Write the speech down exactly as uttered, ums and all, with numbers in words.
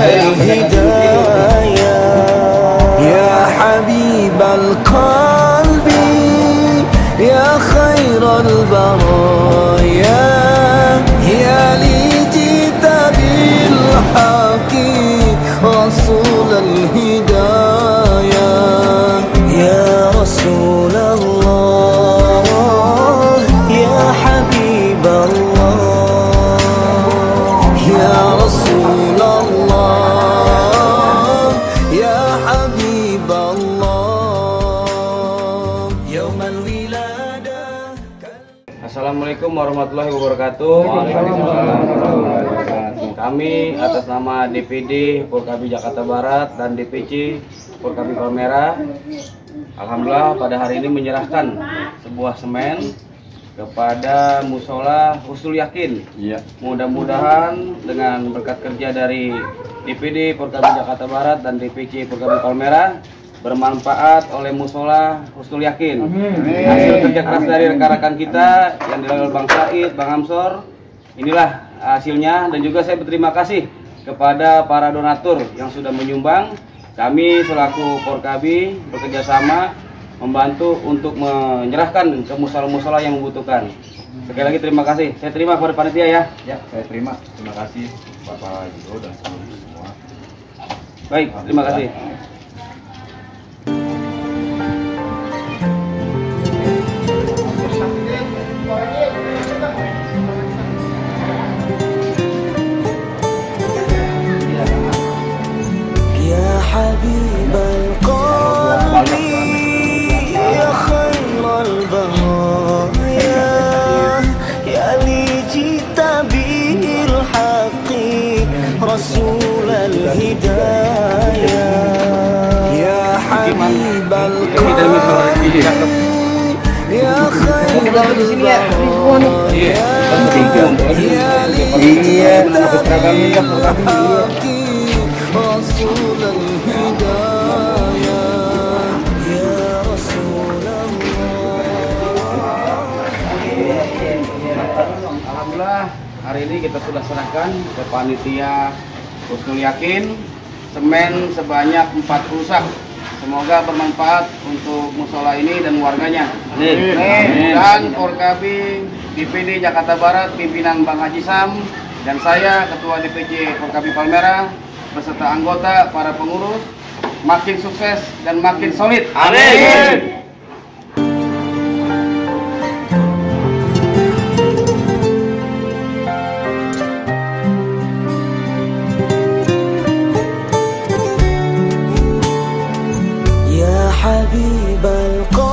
الهدايا يا حبيب القلب يا خير البرايا يا لي جئت بالحق رسول الهدايا يا رسول الله يا حبيب الله يا رسول الله يا حبيب الله يوم الولادة. Assalamualaikum warahmatullahi wabarakatuh. Kami atas nama D P D Porkabi Jakarta Barat dan D P C Porkabi Palmera, alhamdulillah pada hari ini menyerahkan sebuah semen kepada Musola Husnul Yakin. Ya. Mudah-mudahan dengan berkat kerja dari D P D Porkabi Jakarta Barat dan D P C Porkabi Palmera bermanfaat oleh Musola Husnul Yakin. Amin. Hasil kerja keras dari rekan-rekan kita yang dilakukan oleh Bang Said, Bang Amsor, inilah hasilnya. Dan juga saya berterima kasih kepada para donatur yang sudah menyumbang. Kami selaku Porkabi bekerja sama membantu untuk menyerahkan ke musola-musola yang membutuhkan. Sekali lagi terima kasih. Saya terima kepada panitia ya. Ya, saya terima. Terima kasih Bapak Jiro dan semua. Baik, terima kasih. حبيب القلب يا خير البرايا يا لي جئت بالحق رسول الهدايا يا حبيب القلب يا خير البرايا يا لي جئت بالحق رسول الهدايا يا رسول الله. Alhamdulillah hari ini kita sudah serahkan ke panitia Husnul Yakin semen sebanyak empat puluh sak. Semoga bermanfaat untuk musola ini dan warganya. Amin. Dan Porkabi D P D Jakarta Barat pimpinan Bang Haji Sam dan saya Ketua D P C Porkabi Palmera beserta anggota, para pengurus, makin sukses dan makin solid. Amin. Ya Habibal